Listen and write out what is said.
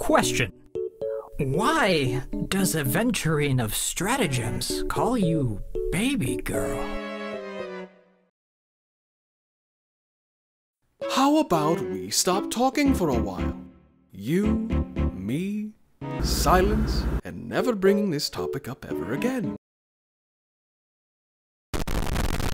Question. Why does a venturine of stratagems call you baby girl? How about we stop talking for a while? You, me, silence, and never bringing this topic up ever again.